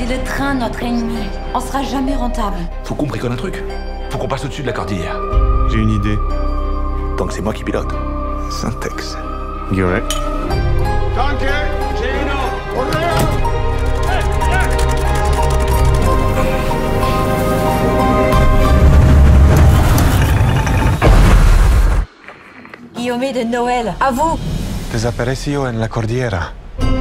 le train notre ennemi. On sera jamais rentable. Faut qu'on bricole un truc. Faut qu'on passe au-dessus de la cordillère. J'ai une idée. Tant que c'est moi qui pilote. Syntaxe. Guillermet. Guillaume de Noël, à vous. Desapareció en la cordillera.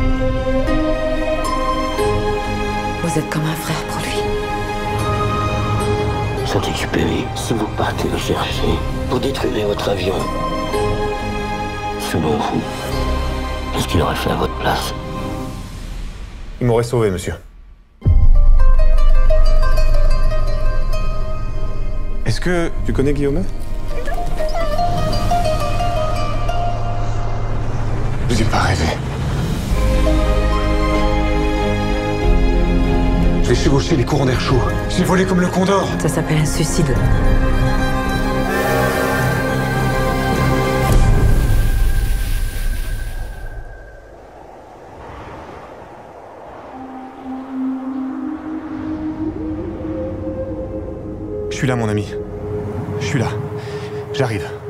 Vous êtes comme un frère pour lui. Saint-Exupéry, si vous partez le chercher pour détruire votre avion, selon vous, qu'est-ce qu'il aurait fait à votre place? Il m'aurait sauvé, monsieur. Est-ce que tu connais Guillaume? Vous n'avez pas rêvé. J'ai chevauché les courants d'air chaud. J'ai volé comme le condor. Ça s'appelle un suicide. Je suis là, mon ami. Je suis là. J'arrive.